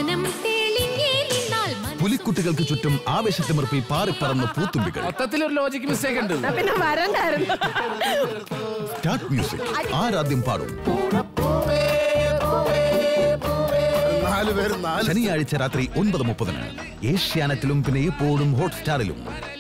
പുലിക്കുട്ടികൾക്ക് ചുറ്റും ആവേശത്തിമിർപ്പിൽ പാറിപ്പറന്ന പൂത്തുമ്പികൾ. മൊത്തത്തിലൊരു ലോജിക് മിസ്റ്റേക്ക് ഉണ്ട്. സ്റ്റാർട്ട് മ്യൂസിക് ആരാദ്യം പാടും. ശനിയാഴ്ച രാത്രി 9:30 ഏഷ്യാനെറ്റിലും പിന്നെ എപ്പോഴും ഹോട്ട്സ്റ്റാറിലും.